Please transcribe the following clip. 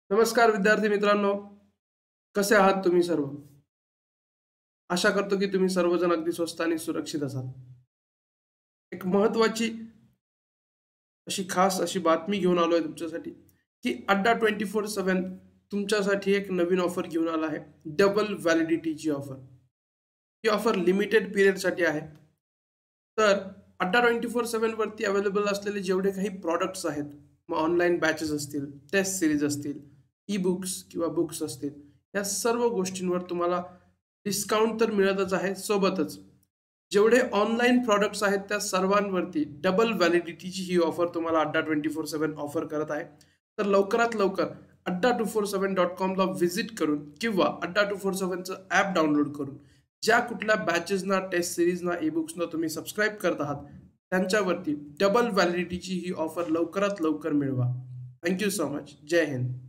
नमस्कार विद्यार्थी मित्रांनो, कसे आहात तुम्ही सर्व? आशा करतो की तुम्ही सर्वजण अगदी स्वस्त आणि सुरक्षित असाल. एक महत्त्वाची अशी खास अशी बातमी घेऊन आलोय तुमच्यासाठी, की अड्डा 24/7 तुमच्यासाठी एक नवीन ऑफर घेऊन आला आहे. डबल व्हॅलिडिटीची ऑफर. ही ऑफर लिमिटेड पिरियडसाठी आहे. तर अड्डा 24/7 वरती अवेलेबल असलेले जेवढे काही प्रॉडक्ट्स आहेत, मग ऑनलाईन बॅचेस असतील, टेस्ट सीरीज असतील, ई-बुक्स किंवा बुक्स असतील, या सर्व गोष्टींवर तुम्हाला डिस्काउंट तर मिळतच आहे. सोबतच जेवढे ऑनलाईन प्रॉडक्ट्स आहेत त्या सर्वांवरती डबल व्हॅलिडिटीची ही ऑफर तुम्हाला अड्डा 24/7 ऑफर करत आहे. तर लवकरात लवकर adda247.com ला व्हिजिट करून किंवा adda247चं ॲप डाउनलोड करून ज्या कुठल्या बॅचेसना, टेस्ट सीरीजना, ई-बुक्सना तुम्ही सबस्क्राईब करत आहात, त्यांच्यावरती डबल व्हॅलिडिटीची ही ऑफर लवकरात लवकर मिळवा. Thank so much. जय हिंद.